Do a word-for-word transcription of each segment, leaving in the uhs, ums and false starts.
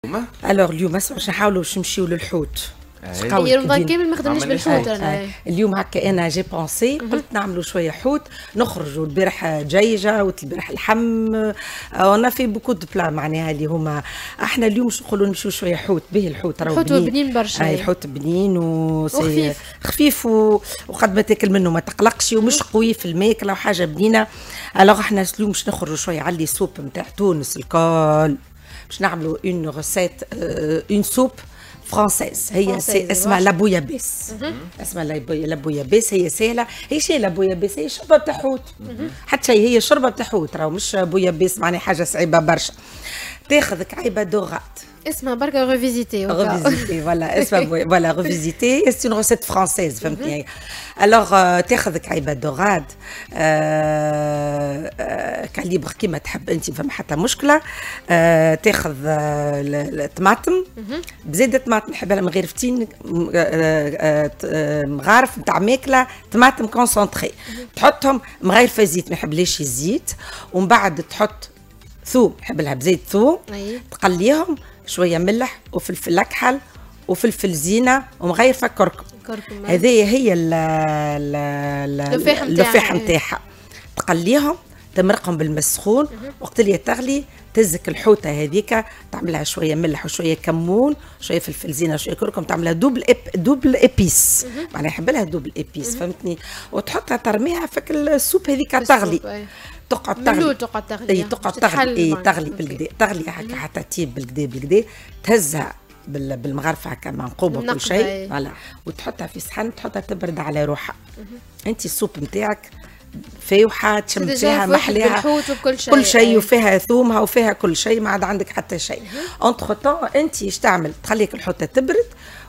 الوغ اليوم باش نحاولوا باش نمشيو للحوت. هي رمضان كامل ما خدمناش بالحوت انا. اليوم هكا انا جي بونسي قلت نعملوا شويه حوت، نخرجوا البارح دجاجه والبارح اللحم، انا في بوكو دو بلا معناها اللي هما احنا اليوم باش نقولوا نمشيو شويه حوت به الحوت راهو الحوت بنين برشا. اي الحوت بنين وخفيف خفيف وقد ما تاكل منه ما تقلقش ومش قوي في الماكله وحاجه بنينه. الوغ احنا اليوم باش نخرجوا شويه على لي سوب نتاع تونس الكل، باش نعملوا اون ريسيت اون سوب فرانسيز هي اسمها لابويابيس. اسمها لابويابيس، هي سهله. هي شي لابويابيس؟ هي شوربه تاع حوت، حتى شي هي شوربه تاع حوت، راهو مش بويابيس معناها حاجه صعيبه برشا. تاخذ كعيبه دوغات اسمها بركه ريفيزيتي ريفيزيتي فوالا اسمها فوالا ريفيزيتي سي اون ريسيت فرانسيز فهمتني. الوغ تاخذ كعيبه دوغاد كاليبر كيما تحب انت، فما حتى مشكله. تاخذ الطماطم بزيادة طماطم نحبها مغرفتين مغارف نتاع ماكله، طماطم كونسونطري تحطهم مغيرفه زيت، ما يحبليش الزيت. ومن بعد تحط ثوم، نحب لها بزيت ثوم، تقليهم شويه ملح وفلفل اكحل وفلفل زينه ومغيرفه كركم. هذه هي اللفاح نتاعها. تقليهم تمرقهم بالماء السخون، وقت اللي تغلي تزك الحوته هذيك تعملها شويه ملح وشويه كمون شويه فلفل زينه وشويه كركم، تعملها دوبل إب... دوبل ابيس معناها يحب لها دوبل ابيس فهمتني. وتحطها ترميها في السوب هذيك تغلي، تقعد تغلي تقعد تغلي اي تقعد تغلي اي تغلي بالكدا، تغلي هكا حتى تطيب بالكدا بالكدا، تهزها بالمغرفه هكا منقوبه وكل شيء فوالا، وتحطها في صحن تحطها تبرد على روحها. انت السوب نتاعك فايحه تشم فيها محليها كل شيء كل شيء وفيها ثومها وفيها كل شيء، ما عاد عندك حتى شيء. اونتخ طون انت ايش تعمل؟ تخليك الحوته تبرد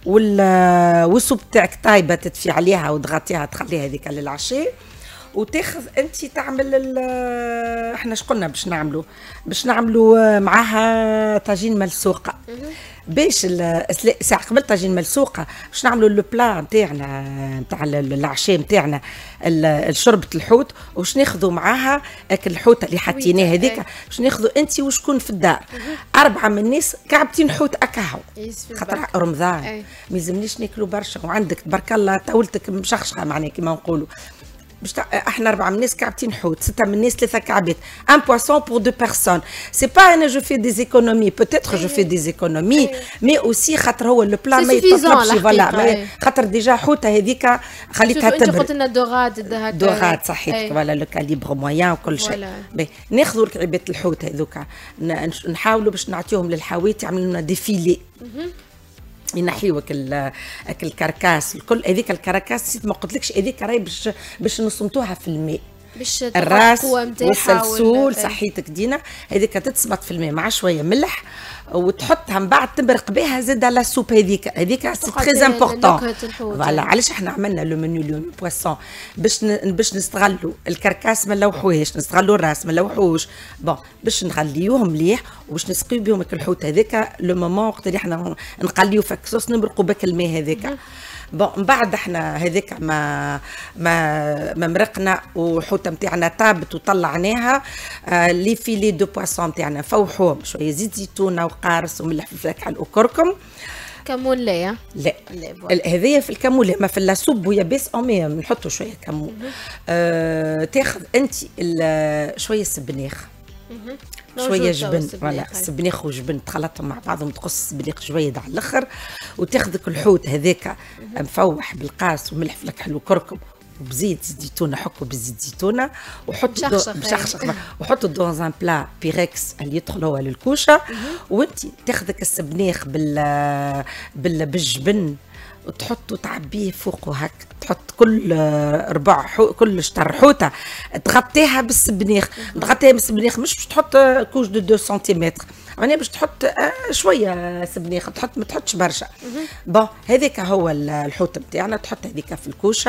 والسوب تاعك طايبه تدفي عليها وتغطيها تخليها هذيك للعشاء، وتاخذ انت تعمل احنا اش قلنا باش نعملوا؟ باش نعملوا معاها طاجين ملسوقه. باش ساعه قبل طاجين ملسوقه باش نعملوا لو بلا نتاعنا نتاع العشاء نتاعنا شوربه الحوت، وش ناخذوا معاها اكل الحوته اللي حطيناه هذيك، باش ناخذوا انت وشكون في الدار اربعه من الناس كعبتين حوت اكاهو، خاطر رمضان ما يلزمنيش ناكلوا برشا، وعندك تبارك الله طاولتك مشخشخه معناها كيما نقولوا. باش احنا اربعه من الناس كعبتين حوت، سته من الناس ثلاثه كعبات، ان بواسون بور دو بيرسون. سي با انا جو في دي زيكونومي، بوتيتر جو في دي زيكونومي، مي اوسي خاطر هو لو بلا ما يطلبش فوالا، خاطر ديجا حوته هذيك خليتها تبرد. انت قلت لنا دوغات هكا دوغات صحيح فوالا لو كاليبر مويان وكل شيء. ناخذوا الكعبات الحوت هذوك نحاولوا باش نعطيوهم للحاويت يعملوا لنا ديفيلي، ينحيوك الكركاس الكل. هذيك الكركاس ما قلتلكش هذيك راهي باش باش نصمتوها في الماء، باش الراس والسلسول صحيتك دينا، هذيك تتسبط في الماء مع شويه ملح وتحطها من بعد تبرق بها زاد على السوب هذيك هذيك سي تري امبورطون. فوالا علاش احنا عملنا لو منيو اليوم بواسون باش باش نستغلوا الكركاس ما نلوحوهاش، نستغلوا الراس ما نلوحوش، بون باش نغليوهم مليح وباش نسقيو بهم الحوت هذاك لو مومون وقت اللي احنا نقليو في الكسوس نبرقوا بك الماء هذاك. بون من بعد احنا هذيك ما ما ما مرقنا وحوته نتاعنا طابت وطلعناها، آه لي فيلي دو بواسون نتاعنا فوحوهم شويه زيت زيتونه وقارص وملح فلفل اكحل وكركم. كمون لا لا هذايا في الكمون، ما في السوب بويابيس امي نحطوا شويه كمون. آه تاخذ انت شويه سبناخ شويه جبن فوالا سبناخ وجبن تخلطهم مع بعضهم، تقص السبناخ جويد على الاخر، وتاخذك الحوت هذاك مفوح بالقاص وملح فلفل وكركم وبزيت زيتونه، حكوا بزيت زيتونه وحطوا بشخشخ وحطوا دون ان بلا بيركس اللي يدخل هو للكوشه، وانت تاخذك السبناخ بال بالجبن وتحطوا تعبيه فوقه هك، تحط كل ربع حو... كل شطر حوته تغطيها بالسبناخ، تغطيها بالسبناخ مش باش تحط كوش دو دو سنتيمتر، معناها باش تحط شويه سبناخ، تحط ما تحطش برشا. بون هذاك هو الحوت نتاعنا، تحط هذيك في الكوشه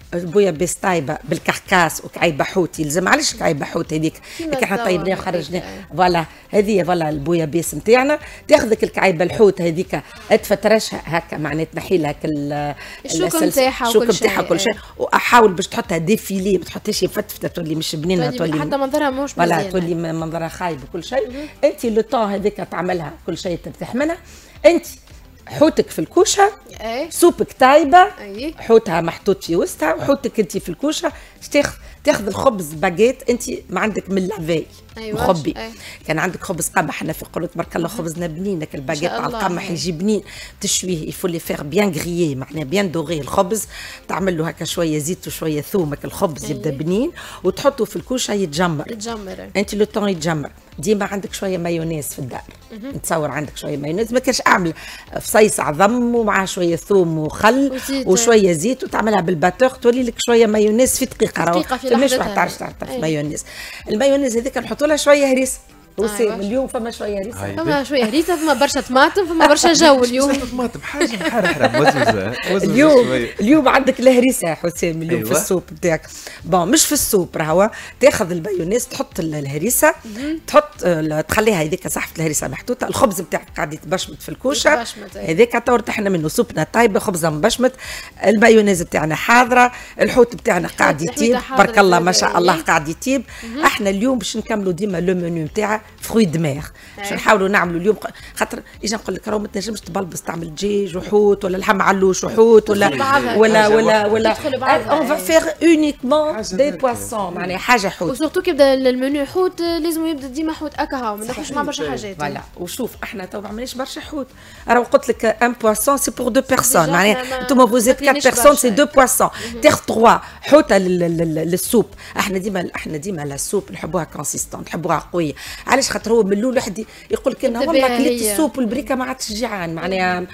البويابيس طايبه بالكركاس وكعيبه حوت يلزم. علاش كعيبه حوت هذيك احنا طيبناها وخرجناها فوالا هذه فوالا البويابيس نتاعنا. تاخذك الكعيبه الحوت هذيك تفترشها هكا معناتها تنحي لها الشوك نتاعها وكل شيء كل شيء واحاول باش تحطها ديفيلي ما تحطهاش مفتفته تولي مش بنينه تولي حتى منظرها مش فوالا تولي منظرها خايب وكل شيء. انت لو طون هذيك تعملها كل شيء ترتاح منها. انت حوتك في الكوشه أي. سوبك طايبه أي. حوتها محطوط في وسطها وحوتك انت في الكوشه تاخذ تاخذ الخبز باجيت انت ما عندك من لافي أيوة. مخبي أي. كان عندك خبز قمح. احنا في قلت تبارك الله خبزنا بنين الباجيت على القمح يجي بنين تشويه يفو لي فيغ بيان غريي معناها بيان دوغي الخبز تعمل له هكا شويه زيت وشويه ثوم الخبز يبدا بنين وتحطه في الكوشه يتجمر يتجمر انت لو طون يتجمر. ديما عندك شويه مايونيز في الدار نتصور عندك شويه مايونيز ما كانش اعمل فصيص عظم ومعها شويه ثوم وخل وزيت. وشويه زيت وتعملها بالباتور تولي لك شويه مايونيز في دقيقه راهو فماش واحد تعرف تعرف مايونيز. المايونيز هذيك نحطوا لها شويه هريسه وسيم اليوم فما شويه هريسه فما شويه هريسه فما برشا طماطم فما برشا جو اليوم طماطم حاجه محرحره وزوزه اليوم اليوم عندك الهريسه يا حسام اليوم أيوة. في السوب نتاعك بون مش في السوب راهو تاخذ المايونيز تحط الهريسه تحط تخليها هذيك صحفه الهريسه محطوطه. الخبز نتاعك قاعد يتبشمت في الكوشه هذاك تو ارتحنا منه سوبنا طايبه خبزه مبشمت. المايونيز نتاعنا حاضره الحوت نتاعنا قاعد يطيب تبارك الله ما شاء الله قاعد يطيب. احنا اليوم باش نكملوا ديما لو منيو نتاعها فروي دماغ باش نحاولوا نعملوا اليوم خاطر اجي نقول لك راهو ما تنجمش تبلبس تعمل دجاج وحوت ولا لحم علوش وحوت ولا ولا ولا ولا اون فا فيغ اونيكمون دي بواسون معناها حاجه حوت. وسورتو كي يبدا المنيو حوت لازم يبدا ديما حوت اكا هاو ما ناخذش مع برشا حاجات. فوالا وشوف احنا تو ما عملناش برشا حوت راهو قلت لك ان بواسون سي بور دو بيرسون معناها انتم فوزيت كات بيرسون سي دو بواسون تاخذ تخوا حوته للسوب. احنا ديما احنا ديما لا سوب نحبوها كونسيستون نحبوها قويه. علاش خاطر هو من الاول واحد يقول لك انا والله كليت السوب والبريكه ما عادش جيعان معناها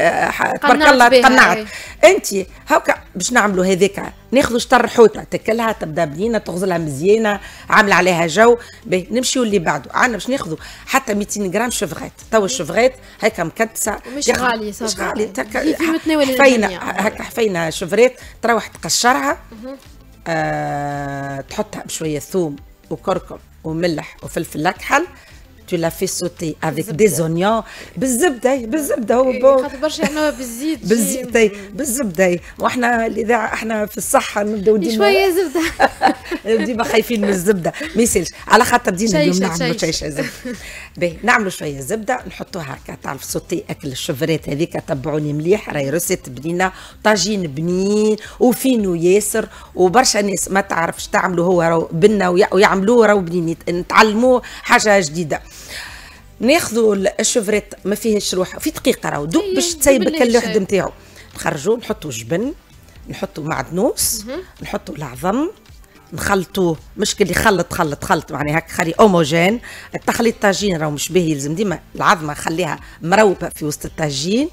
تبارك الله تقنعت. انت هاكا باش نعملوا هذاك ناخذوا شطر حوته تاكلها تبدا بنينه تغزلها مزيانه عامله عليها جو باهي. نمشيو اللي بعده عندنا باش ناخذوا حتى مئتين غرام شفغات. تو الشفغات هكا مكدسه مش غالي صافي مش غالي في متناول حفينا هكا حفينا شفرات تروح تقشرها آه تحطها بشويه ثوم وكركم وملح وفلفل اكحل tu l'as fait sauter avec des oignons بالزبده بالزبده هو بون خاطر برشا يعملوها بالزيت بالزبده بالزبده واحنا الاذاعه احنا في الصحه نبداو ديما شويه زبده ديما خايفين من الزبده ما يسالش على خاطر دينا اليوم نعملوا شيشه زبده باهي نعملوا شويه زبده نحطوها هكا تعرف صوتي اكل الشفرات هذيك تبعوني مليح راهي روسيت بنينه طاجين بنين وفينو ياسر وبرشا ناس ما تعرفش تعملوا هو راهو بنا ويعملوه راهو بنين نتعلموه حاجه جديده. ناخذوا الشفرات ما فيهش روح في دقيقه راهو دوب باش تسيبك اللحد نتاعو نخرجوه نحطوا جبن نحطوا معدنوس نحطوا العظم نخلطوه مش اللي خلط خلط خلط معناها هكا خلي اوموجين. التخليط طاجين راهو مش باهي يلزم ديما العظمه خليها مروبه في وسط الطاجين.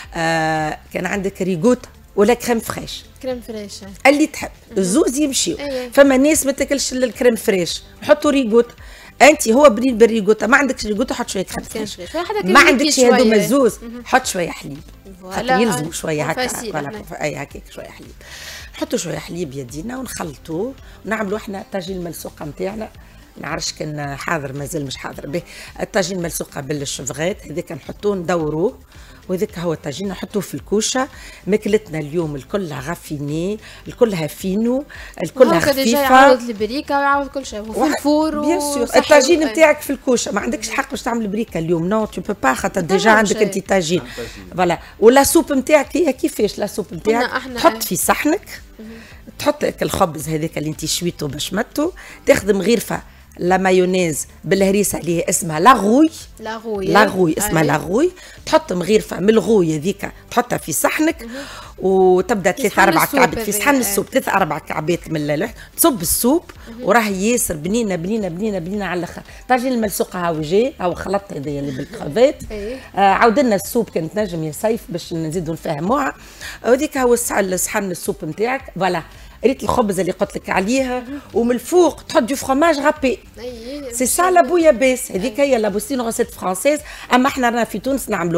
آه كان عندك ريغوت ولا كريم فريش كريم فريش اللي تحب الزوز يمشيو. فما ناس ما تاكلش الكريم فريش حطوا ريغوت. انت هو بنين بالريغوتا ما عندكش ريغوتا حط شويه كريم فريش ما عندكش هذو مزوز حط شويه حليب خاطر يلزموا شويه هكا فوالا اي هكاك شويه حليب نحطوا شويه حليب يدينا ونخلطوه ونعملوا احنا طاجين الملسوقه نتاعنا. نعرفش كان حاضر مازال مش حاضر به الطاجين ملسوقه بالشفغات هذاك نحطوه ندوروه وذاك هو الطاجين نحطوه في الكوشه. ماكلتنا اليوم الكلها غافيني الكلها فينو الكلها خفيفه يعوض البريكه ويعوض كل شيء وفي الفور بيان سور الطاجين نتاعك في الكوشه ما عندكش حق باش تعمل بريكه اليوم نو تو بو با خاطر ديجا عندك انت طاجين فوالا. ولا سوب نتاعك هي كيفاش لا سوب نتاعك تحط في صحنك تحط لك الخبز هذاك اللي انت شويته بشمته تاخذ مغيرفه لا مايونيز بالهريسه اللي هي اسمها لاغوي لاغوي لاغوي اسمها لاغوي تحط مغيرفه من الغوي هذيك تحطها في صحنك وتبدا ثلاثة أربعة كعبات في صحن السوب ثلاثة أربعة كعبات من اللحم تصب السوب وراه ياسر بنينه بنينه بنينه بنينه على الاخر. طاجين الملسوقه هاو جي هاو خلطت هذايا اللي بالكرافات آه عاود لنا السوب كانت نجم يا سيف باش نزيدوا نفهموها هذيك هو الصحن السوب نتاعك فوالا. ريت الخبز اللي قلت لك عليها ومن الفوق تحط دو فرماج رابي سي سا لا بويابيس هذيك هي لا بوستين غوسيت فرانسيز اما احنا رانا في تونس نعملوها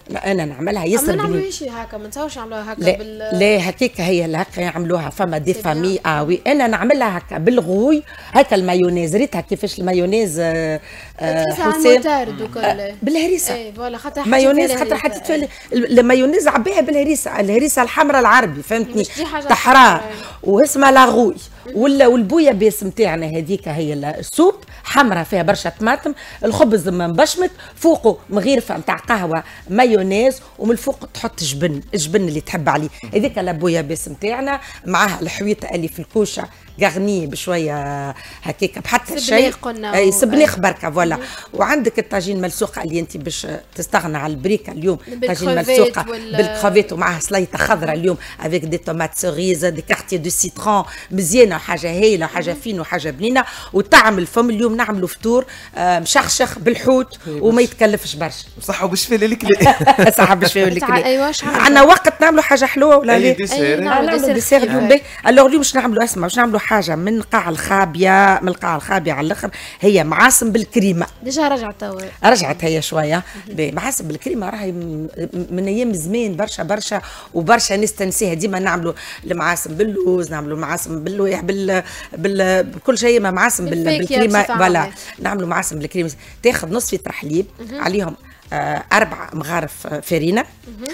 لا انا نعملها ياسر ما بنين. نعملوهاش هكا، ما نتصورش نعملوها هكا لا بال لا هكاك هي اللي هكا يعملوها فما دي فامي اه وي انا نعملها هكا بالغوي هكا المايونيز ريتها كيفاش المايونيز آه حسين آه بالهريسه اي فوالا خاطر مايونيز خاطر حطيت فيها المايونيز عبيها بالهريسه الهريسه الحمراء العربي فهمتني تحراه واسمها لاغوي ولا والبويه بيس نتاعنا هذيك هي السوب حمراء فيها برشا طماطم الخبز مبشمت فوقه مغيرفه نتاع قهوه مايونيز ومن الفوق تحط جبن الجبن اللي تحب عليه هذيك لابويا بيس نتاعنا معاها الحويطه اللي في الكوشه غغنيه بشويه هكاك بحتى شيء اي سبنيخ بركه فوالا وعندك الطاجين ملسوقه اللي انت باش تستغنى على البريكه اليوم طاجين ملسوقه وال... بالكرافيت ومعها سليطه خضراء اليوم افيك دي تومات سوريز دي كارتي دو سيترون مزيانه حاجه هايله حاجه فين وحاجه بنينه وطعم الفم اليوم نعملوا فطور مشخشخ بالحوت وما يتكلفش برشا صح وبالشفاء للكلي صح بالشفاء للكلي ايوا عندنا وقت نعملوا حاجه حلوه ولا لا نعملوا ديسير اليوم باهي الوغ اليوم باش نعملوا اسمع باش نعملوا حاجه من القاع الخابيه من القاع الخابيه على الاخر هي معاصم بالكريمه ديجا رجعت توا رجعت هي شويه معاصم بالكريمه راهي من ايام زمان برشا برشا وبرشا ناس تنسيها ديما نعملوا المعاصم باللوز نعملوا معاصم باللويح بال بال بكل شيء ما معاصم بال... بالكريمه فوالا نعملوا معاصم بالكريمه تاخذ نص لتر حليب عليهم آه اربع مغارف فارينه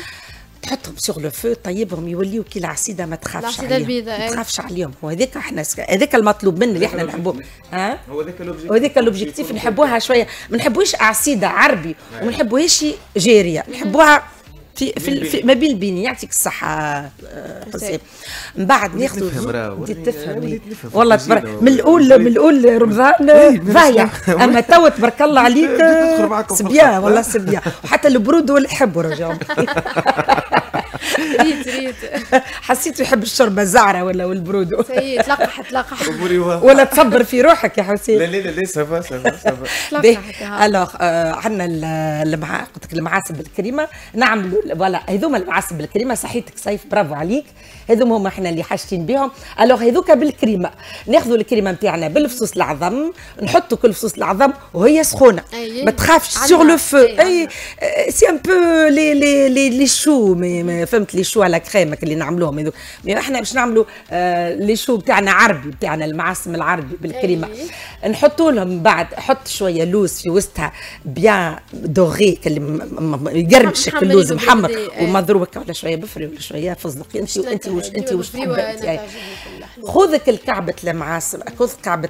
تحطهم سور لو فو طيبهم يوليو كي العسيده ما تخافش عليهم ما تخافش عليهم وهذاك احنا هذاك المطلوب منا اللي احنا نحبوه ها هو هذاك الاوبجيكتيف وهذاك الاوبجيكتيف نحبوها شويه ما نحبوش عسيده عربي وما نحبوهاش جاريه نحبوها في في, في ما بين البين يعطيك الصحه حسين من بعد ناخذوا بدي تفهم والله تبارك من الاول من الاول رمضان ضايع اما تو تبارك الله عليك سبيان والله سبيان وحتى البرود هو اللي يحبوا رجال ريت ريت حسيت يحب الشوربه الزعره ولا والبرود سي تلقح تلقح ولا تصبر في روحك يا حسين لا لا لا سافا سافا سافا الوغ عندنا المع قلت لك المعاسب بالكريمه نعملوا فوالا هذوما المعاسب بالكريمه صحيتك سيف برافو عليك هذوما هما احنا اللي حاجتين بهم الوغ هذوك بالكريمه ناخذوا الكريمه نتاعنا بالفصوص العظم نحطوا كل فصوص العظم وهي سخونه ما تخافش سور لو فو اي سي ان بو لي لي لي لي شو فهمت لي شو على كريمك اللي نعملوهم هذوك احنا باش نعملوا آه لي شو بتاعنا عربي بتاعنا المعسم العربي بالكريمه نحطوا لهم بعد حط شويه لوز في وسطها بيان دوغي اللي يقرمشك اللوز محمر ومضروب ولا شويه بفري ولا شويه فصدق انت انت وش انت وش تحبي خذك الكعبه المعاسم خذ كعبه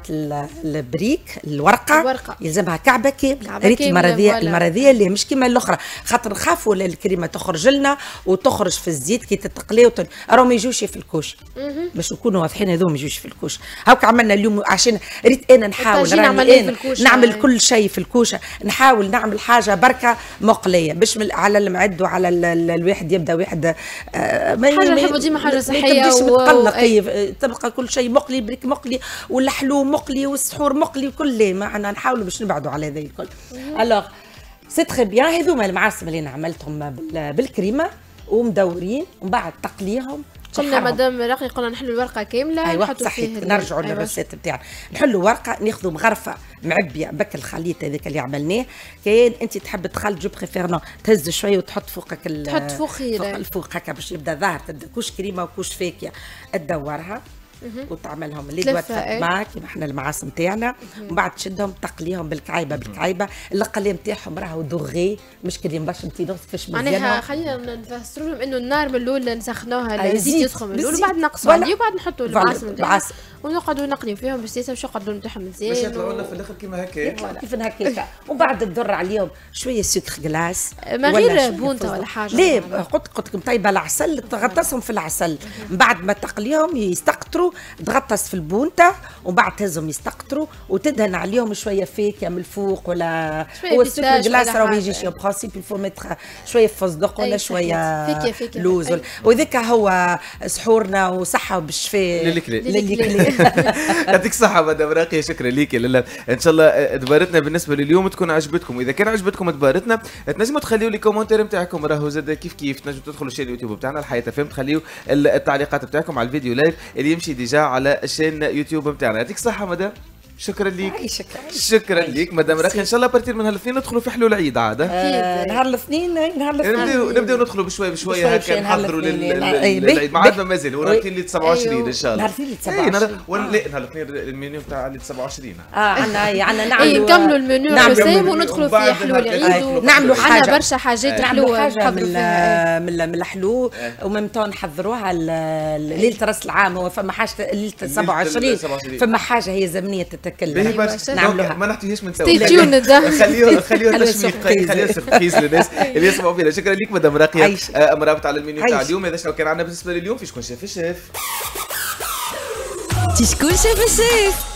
البريك الورقه يلزمها كعبه كامله ريت المرضيه المرضيه اللي مش كيما الاخرى خاطر نخافوا الكريمه تخرج لنا وتخرج في الزيت كي تتقلي راهم ما يجوش في الكوش باش نكونوا واضحين هذوما ما يجوش في الكوش هاك عملنا اليوم عشان ريت انا نحاول راني نعمل كل شيء في الكوشه نحاول نعمل حاجه بركه مقليه باش على المعد وعلى الواحد يبدا واحد آه حاجه نحبوا ديما حاجه صحيه وتقلقي تبقى كل شيء مقلي بريك مقلي والحلو مقلي والسحور مقلي وكل معنا نحاولوا باش نبعدوا على هذا الكل الوغ سي تري بيان هذوما المعاسم اللي عملتهم بالكريمه ومدورين ومن بعد تقليهم قلنا مدام راقي قلنا نحلوا الورقه كامله ايوه صحيح نرجعوا أيوة للريسيت بتاعنا نحلوا ورقه ناخذوا مغرفه معبيه بك الخليط هذاك اللي عملناه كاين انت تحب تخلط جو بريفير تهز شويه وتحط فوقك تحط فوق فوق الفوق هكا باش يبدا ظاهر تبدا كوش كريمه وكوش فاكهه تدورها وتعملهم اللي دوات فاطمه كيما احنا المعاصم تاعنا ومن بعد تشدهم تقليهم بالكعيبه بالكعيبه اللقليه نتاعهم راهو دوغي مش كريم باش انت كيفاش معناها خلينا نفسروا لهم انه النار من الاول نسخنوها الزيت يسخن من الاول وبعد نقصوا عليه وبعد نحطوا المعاصم بالعسل ونقعدوا نقليو فيهم باش باش يقعدوا نتاعهم مزيان باش يطلعوا لنا في الاخر كيما هكا كيف هكاك ومن بعد تضر عليهم شويه سكر جلاس ما غير بونته ولا حاجه ليه قلت قلت لكم طيبه العسل تغطسهم في العسل من بعد ما تقليهم يستقطروا تغطس في البونته ومن بعد تهزهم يستقطروا وتدهن عليهم شويه فاكهه من الفوق ولا هو السكر جلاس راه يجيش يو برانسيب الفو متر شويه فستق ولا شويه لوز وذاك هو سحورنا وصحه بالشفاء للكلي يعطيك الصحة مدام راقية شكرا ليك لاله ان شاء الله دبارتنا بالنسبة لليوم تكون عجبتكم واذا كان عجبتكم دبارتنا تنجموا تخليوا لي كومنتير نتاعكم راهو زاد كيف كيف تنجموا تدخلوا الشين اليوتيوب بتاعنا الحياة فهم تخليوا التعليقات بتاعكم على الفيديو لايف اللي يمشي ديجا على الشين يوتيوب بتاعنا يعطيك الصحة مدام شكرا ليك. عايشك شكرا ليك مدام راقية. ان شاء الله بارتير من هالاثنين ندخلوا في حلول العيد عاد. اكيد نهار الاثنين نهار الاثنين نبداو نبداو ندخلوا بشوي بشوي هكا نحضروا للعيد. ما عندنا مازال ورابطين لي سبعة وعشرين ان شاء الله. نهار الاثنين سبعة وعشرين لا نهار الاثنين المنيو تاع سبعة وعشرين. اه عندنا عندنا نعملوا نكملوا المنيو حسام وندخلوا في حلول العيد ونعملوا حاجه عندنا برشا حاجات حلوه حاجه من من من الحلو ومن تو نحضروها ليله راس العام. هو فما حاجه ليله سبعة وعشرين فما حاجه هي زمنيه تتكلم نعملوها ما نحكيهاش من تو. خليوها خليوها تشويق خليها سربريز للناس اللي يسمعوا فينا. شكرا لك مدام راقية. مرابط على المنيو تاع اليوم. هذا شنو كان عندنا بالنسبه لليوم في شكون شاف الشيف. شكون شاف الشيف